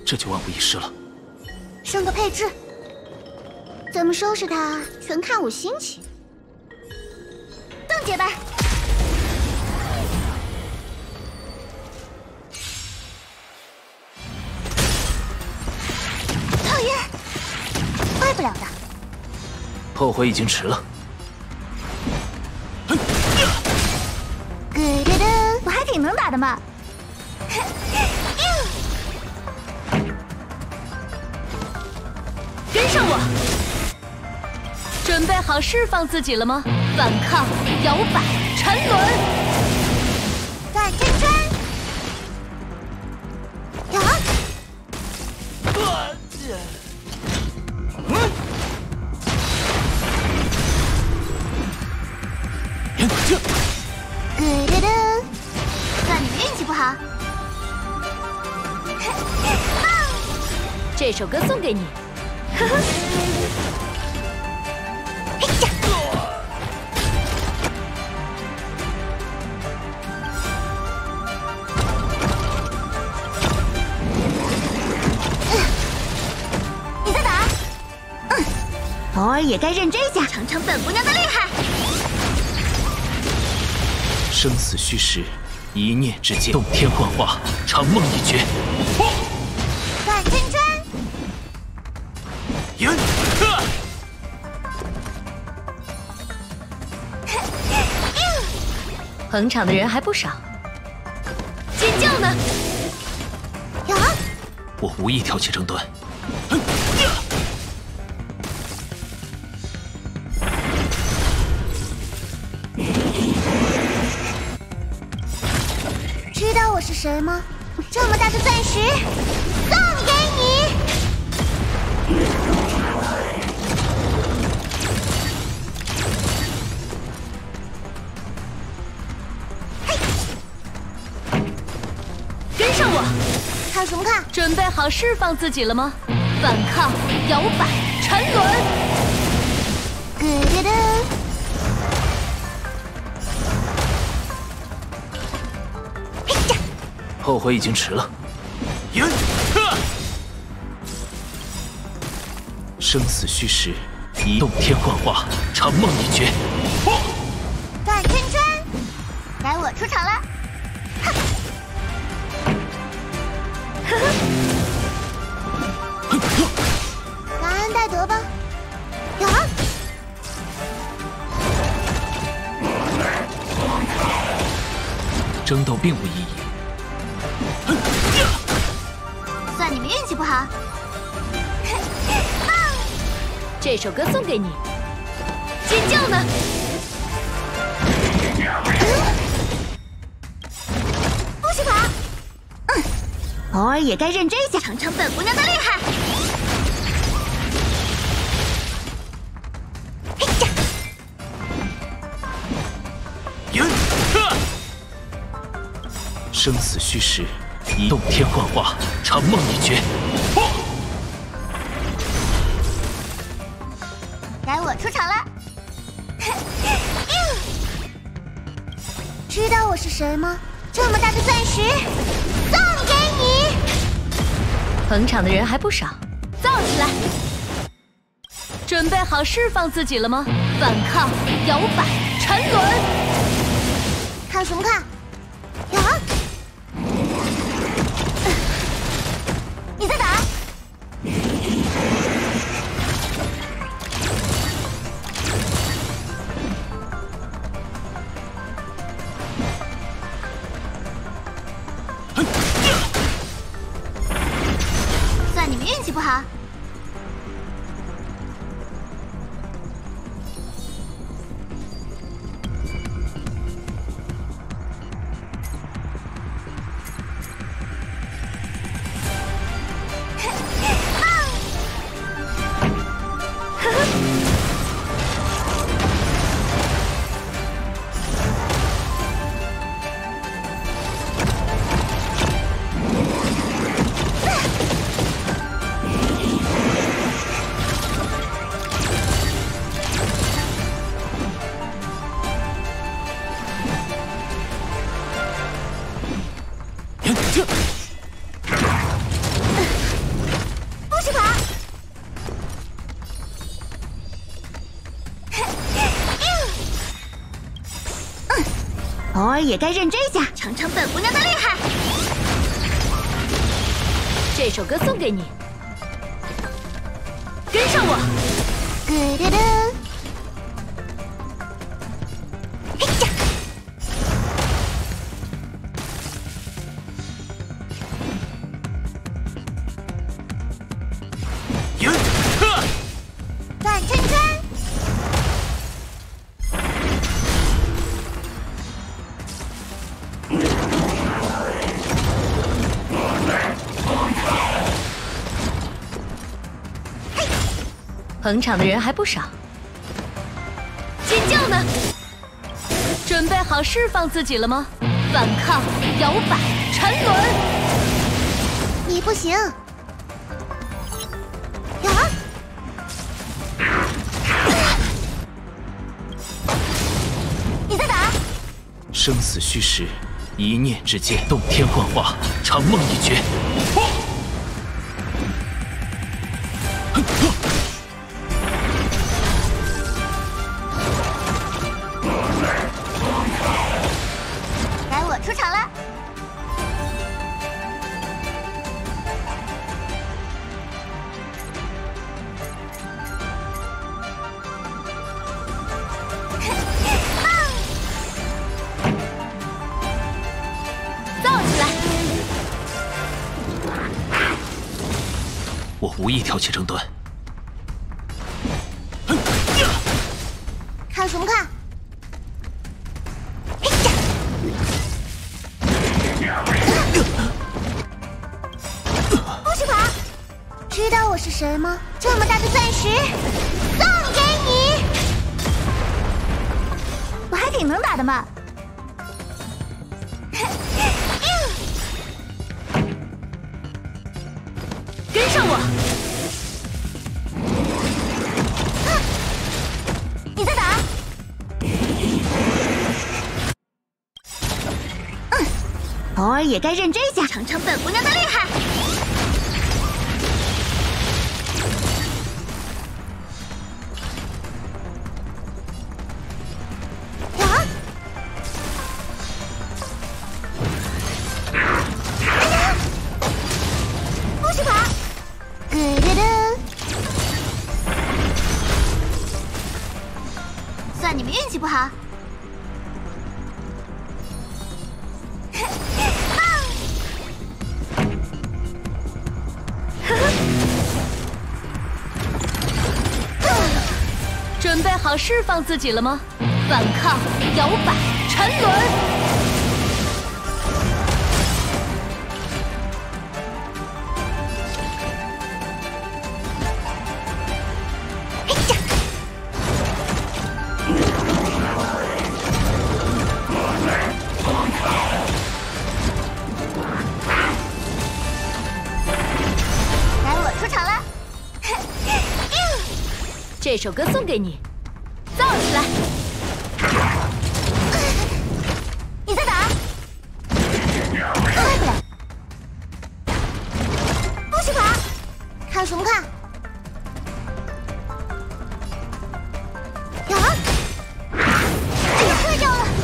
这就万无一失了。 升个配置，怎么收拾他，全看我心情。邓姐吧。讨厌，坏不了的。 后悔已经迟了。 咯噔噔，我还挺能打的嘛。 跟上我！准备好释放自己了吗？反抗、摇摆、沉沦！ 转圈圈！呀！咯噔噔，算你们运气不好。 这首歌送给你。呵呵。 嘿呀！你再打。偶尔也该认真一下，尝尝本姑娘的厉害。 生死虚实，一念之间，动天幻化，长梦一绝。 转圈圈！ 捧场的人还不少，尖叫呢？ 呀！ 我无意挑起争端。 知道我是谁吗？这么大的钻石，送给你！嘿， 跟上我！ 看什么看？ 准备好释放自己了吗？反抗、摇摆、沉沦！ 咯噔噔！ 后悔已经迟了。生死虚实，一动天幻化，长梦一绝。 转圈圈，该我出场了。感恩戴德吧。呀！ 争斗并无意义。 算你们运气不好。 这首歌送给你，尖叫呢？ 不许跑！偶尔也该认真一下，尝尝本姑娘的厉害。嘿呀！ 生死虚实，一动天幻化，长梦一绝。 该我出场了。知道我是谁吗？这么大的钻石，送给你！ 捧场的人还不少，造起来！准备好释放自己了吗？反抗、摇摆、沉沦！ 看什么看？呀！你再打！算你们运气不好。 偶尔也该认真一下，尝尝本姑娘的厉害。 这首歌送给你，跟上我。 咕嘟嘟，嘿呀！ 迎呵， 转圈圈。 捧场的人还不少，尖叫呢？准备好释放自己了吗？反抗、摇摆、沉沦。 你不行。呀！你再打。 生死虚实，一念之间，洞天幻化，长梦一绝。 该我出场了。 造起来！ 我无意挑起争端。 看什么看？不许跑！知道我是谁吗？这么大的钻石，送给你！我还挺能打的嘛。 跟上我！ 你再打！偶尔也该认真一下，尝尝本姑娘的厉害。呀！哎呀！不许跑！咕嘟嘟。算你们运气不好。 准备好释放自己了吗？反抗、摇摆、沉沦。 嘿呀！该我出场了。 这首歌送给你，造起来！ 你再打！快不了！不许跑！看什么看？呀！被吃掉了！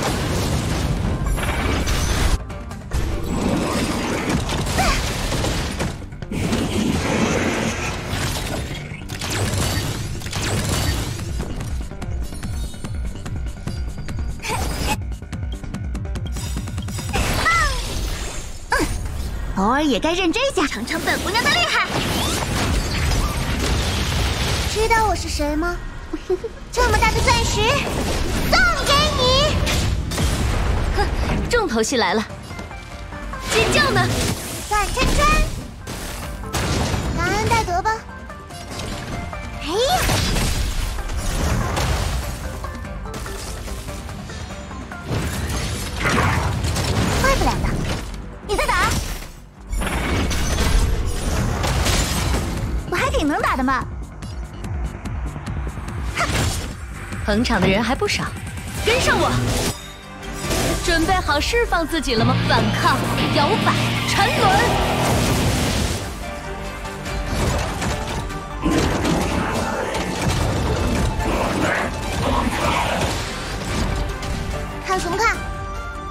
偶尔也该认真一下，尝尝本姑娘的厉害。知道我是谁吗？这么大的钻石，送给你！ 哼，重头戏来了，尖叫呢？ 转圈圈，感恩戴德吧。哎呀！坏不了的，你再打。我还挺能打的嘛。 捧场的人还不少，跟上我！准备好释放自己了吗？反抗、摇摆、沉沦。 看什么看？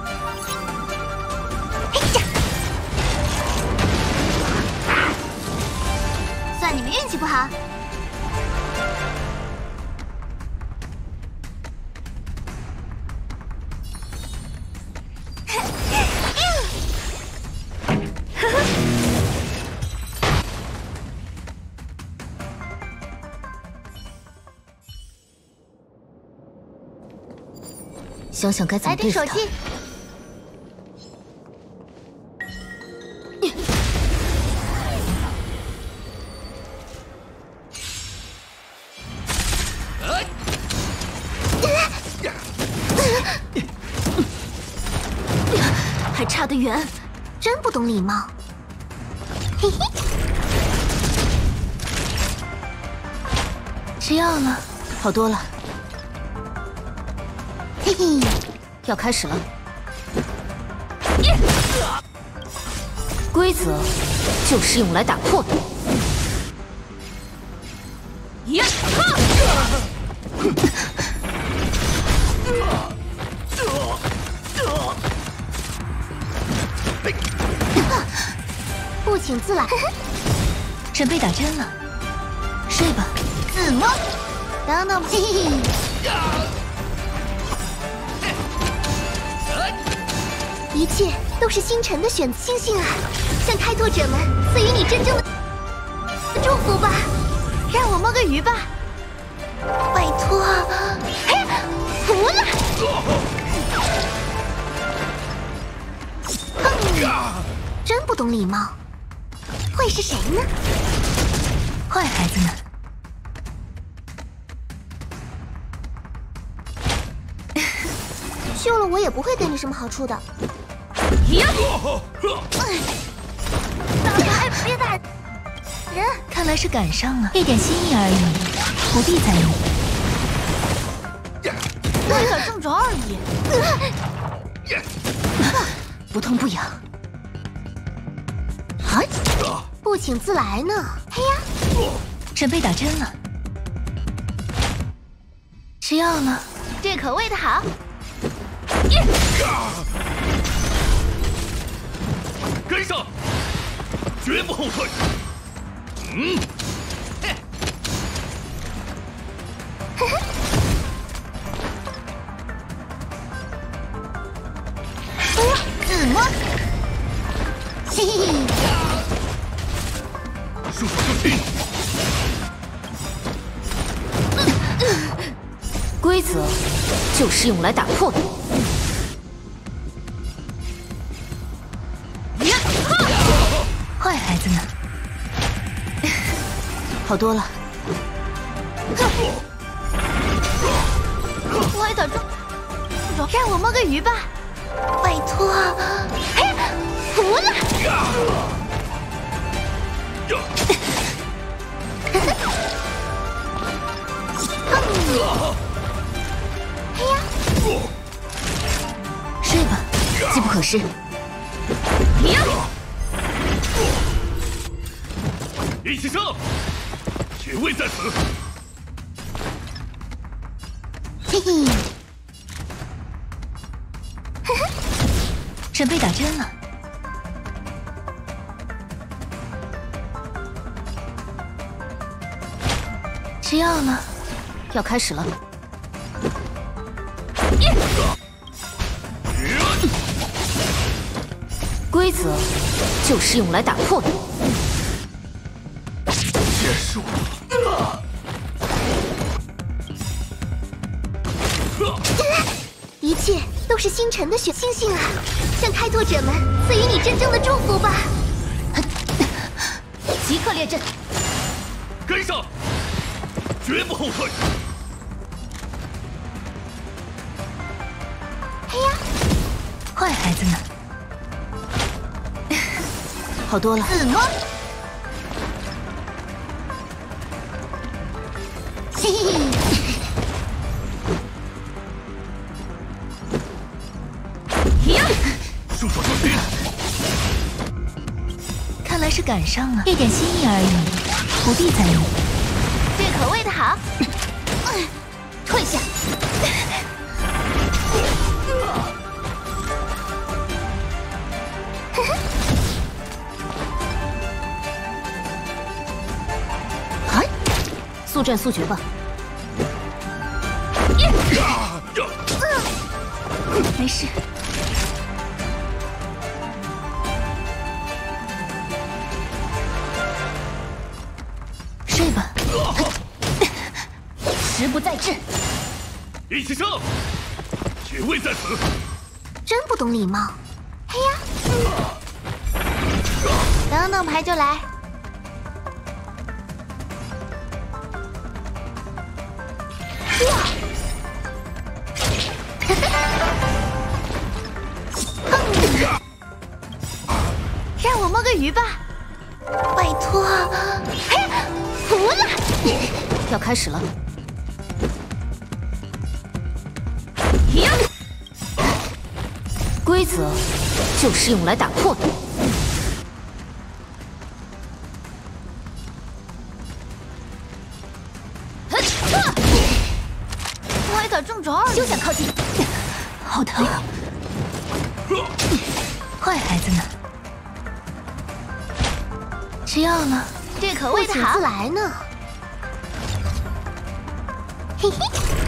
运气不好。 想想该怎么对付他。 来点手气。 还差得远， 真不懂礼貌。嘿嘿， 吃药了，好多了。 嘿嘿， 要开始了。规则就是用来打破的。呀！ 不请自来。 准备打针了，睡吧。 自摸，等等，嘿嘿。一切都是星辰的选择，星星啊，向开拓者们赐予你真正的祝福吧。 让我摸个鱼吧， 拜托。嘿，服了。真不懂礼貌，会是谁呢？ 坏孩子呢？ 救了我也不会给你什么好处的。 呀！ 别打人！ 看来是赶上了，一点心意而已，不必在意。 有点正着而已。 不痛不痒。 啊！不请自来呢。嘿呀！ 准备打针了，吃药了， 这口味的好。 跟上，绝不后退。 自摸。嘿嘿。 束手就擒。 规则就是用来打破的。坏孩子呢？好多了。 歪点中，让我摸个鱼吧，拜托。嘿，服了。嘿呀！ 睡吧，机不可失。 一起上，铁卫在此。 嘿嘿。 准备打针了，吃药了，要开始了。规则就是用来打破的。 结束了。 一切都是星辰的选星星啊，向开拓者们赐予你真正的祝福吧。 即刻列阵， 跟上，绝不后退。 嘿呀！ 坏孩子呢？好多了。 自摸。嘿嘿。 束手就擒。 看来是赶上了，一点心意而已，不必在意。 这口味的好。退下。 速战速决吧。没事。睡吧。时不再至。 一起上！血位在此。 真不懂礼貌。嘿呀！等等牌就来。让我摸个鱼吧，拜托！嘿，服了！ 要开始了。规则就是用来打破的。 我还打正着儿， 休想靠近！好疼！坏孩子呢？吃药了？ 这可喂得好，自来呢。嘿嘿，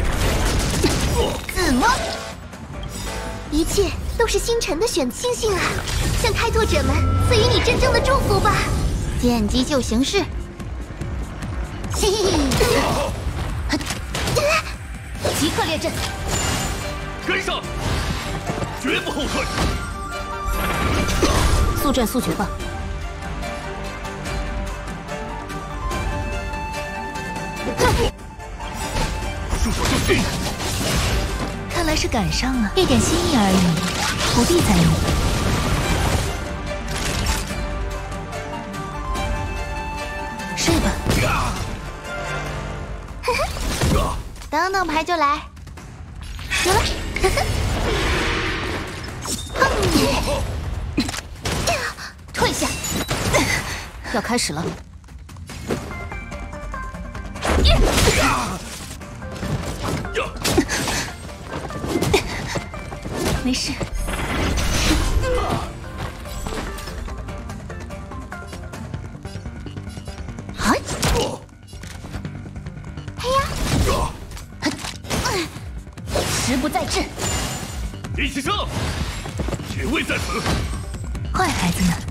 自摸。一切都是星辰的星星啊！向开拓者们赐予你真正的祝福吧！见机就行事。嘿嘿， 即刻列阵， 跟上，绝不后退。 速战速决吧。 束手就擒。 看来是赶上了，一点心意而已，不必在意。睡吧。 等等牌就来。得了。 退下。要开始了。没事。 嘿呀！ 时不再至。 一起上！血位在此。 坏孩子呢？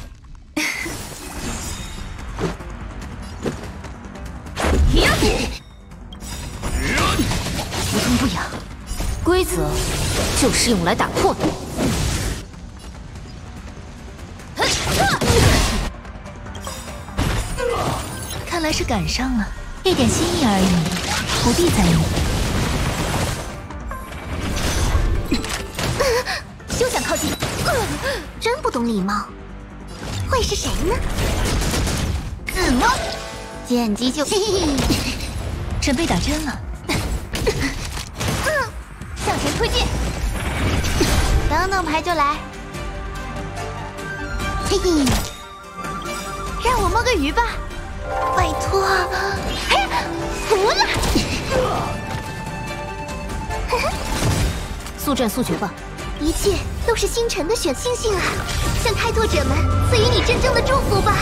不痛不痒。规则就是用来打破的。看来是赶上了，一点心意而已，不必在意。休想靠近！ 真不懂礼貌。会是谁呢？ 自摸。 见机就…… 准备打针了。向前推进。 等等牌就来。嘿嘿，让我摸个鱼吧，拜托！嘿，服了！ 速战速决吧。 一切都是星辰的星星啊！向开拓者们赐予你真正的祝福吧！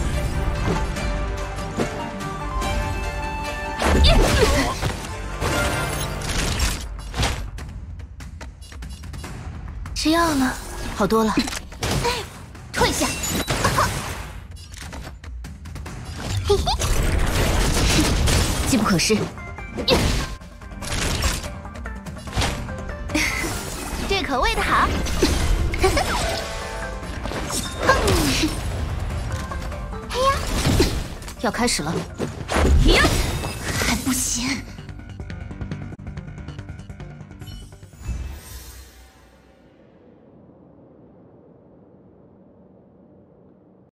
吃药了，好多了。退下。 嘿嘿， 机不可失。 这可喂得好。嘿呀！ 要开始了。